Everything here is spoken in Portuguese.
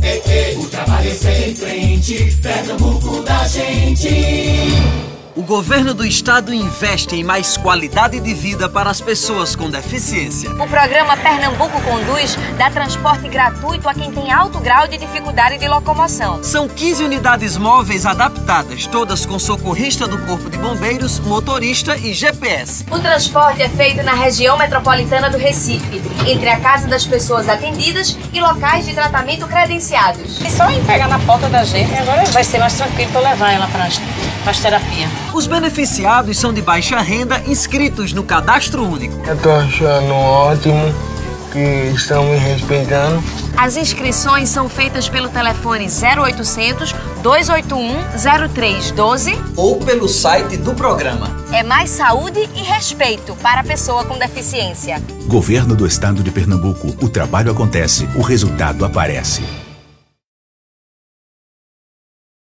O trabalho segue em frente, Pernambuco da gente. O governo do estado investe em mais qualidade de vida para as pessoas com deficiência. O programa Pernambuco Conduz dá transporte gratuito a quem tem alto grau de dificuldade de locomoção. São 15 unidades móveis adaptadas, todas com socorrista do Corpo de Bombeiros, motorista e GPS. O transporte é feito na região metropolitana do Recife, entre a casa das pessoas atendidas e locais de tratamento credenciados. E só em pegar na porta da gente, agora vai ser mais tranquilo para levar ela para as terapias. Os beneficiados são de baixa renda inscritos no Cadastro Único. Eu tô achando ótimo que estão me respeitando. As inscrições são feitas pelo telefone 0800 281 0312 ou pelo site do programa. É mais saúde e respeito para a pessoa com deficiência. Governo do Estado de Pernambuco. O trabalho acontece, o resultado aparece.